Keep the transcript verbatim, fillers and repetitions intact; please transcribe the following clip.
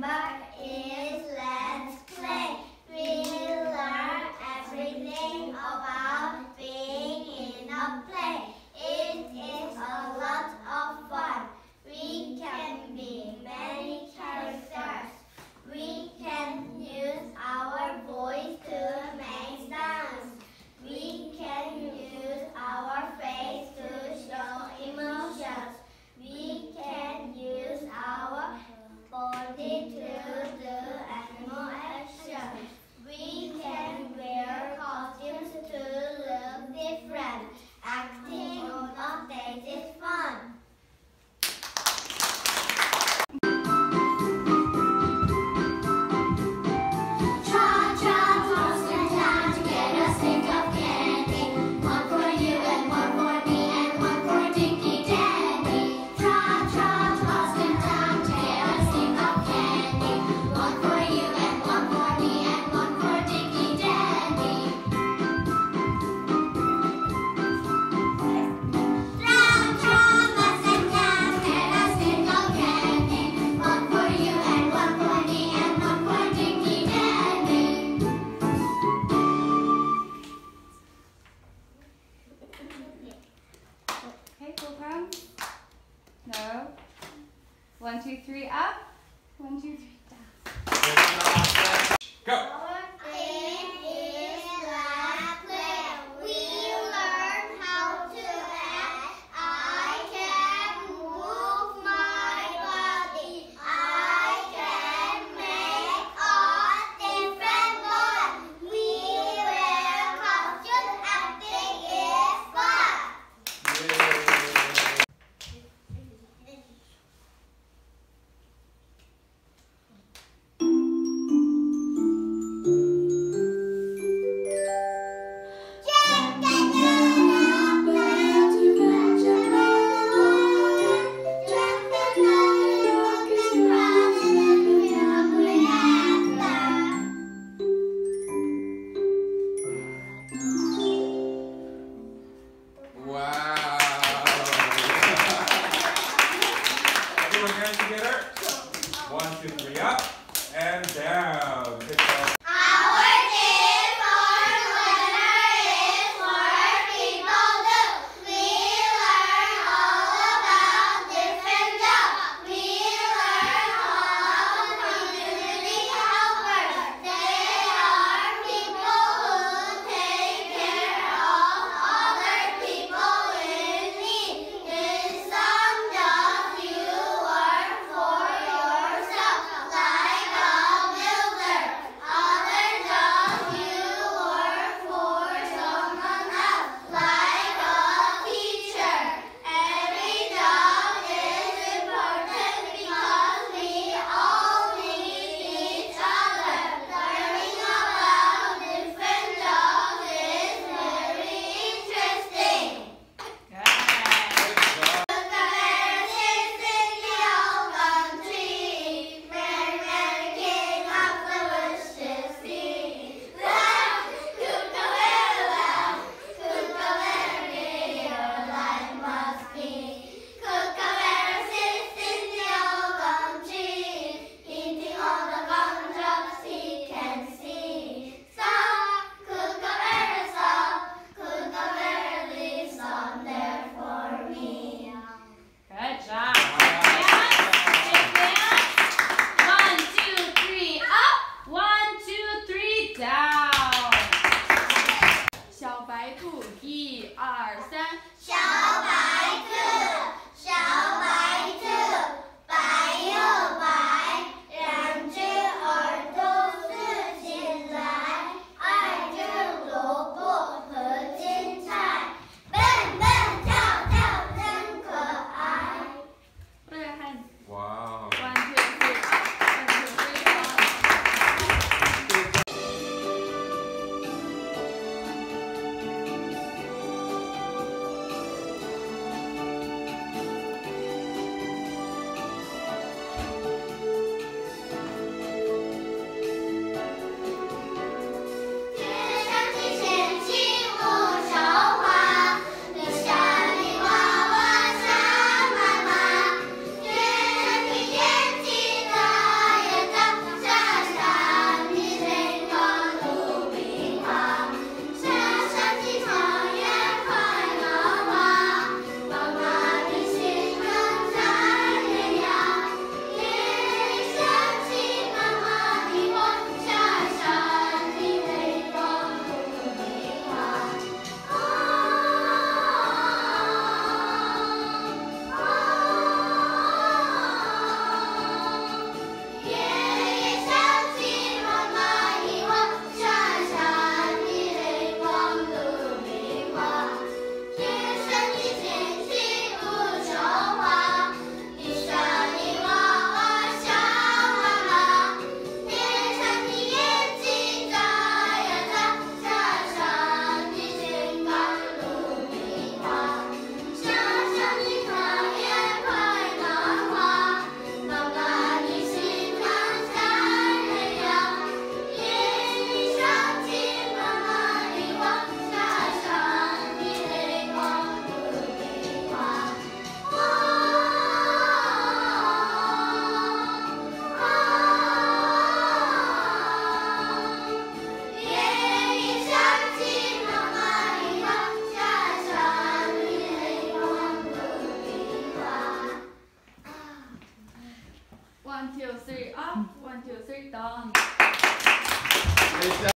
number is let's play. We learn everything about being in a play. It is a lot of fun. We can be many characters. We can use our voice to make sounds. We can use our face to show emotions. We can use our body to do animal actions. We can wear costumes to look different. Acting on a stage is fun. No. One, two, three, up. One, two, three, down. Go. Our aim is let's play. We learn how to act. I can move my body. I can make a different one. We wear costumes. Acting is fun. Yay. Together. One, two, three, up and down. Good job. Our tip for learner is what people do. We learn all about different jobs. We learn all about community helpers. They are people who take care of other people in need. In some jobs you work for yourself, like a builder. two, three, up. One, two, three, down. Great job.